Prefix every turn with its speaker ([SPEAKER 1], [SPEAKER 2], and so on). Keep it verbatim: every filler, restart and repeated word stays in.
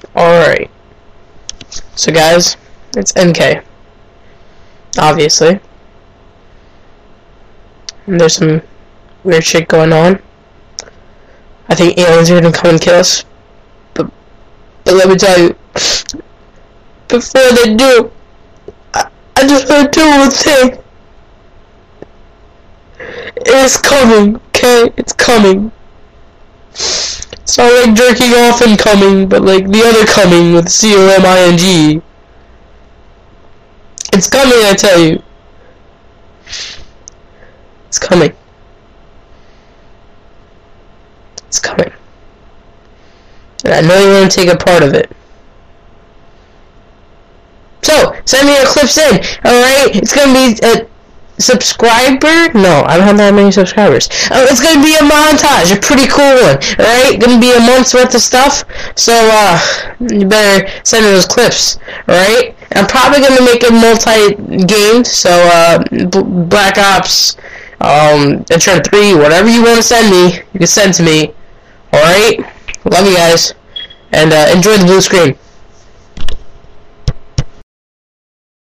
[SPEAKER 1] Alright. So guys, it's N K. Obviously. And there's some weird shit going on. I think aliens are gonna come and kill us. But, but let me tell you, before they do, I, I just want to do one thing. It's coming, okay? It's coming. It's not like jerking off and coming, but like the other coming with C O M I N G. It's coming, I tell you. It's coming. It's coming. And I know you want to take a part of it. So, send me your clips in, alright? It's gonna be a subscriber? No, I don't have that many subscribers. Uh, it's gonna be a montage, a pretty cool one, alright? Gonna be a month's worth of stuff, so, uh, you better send me those clips, alright? I'm probably gonna make it multi-game, so, uh, Black Ops, um, Uncharted three, whatever you want to send me, you can send to me, alright? Love you guys, and, uh, enjoy the blue screen.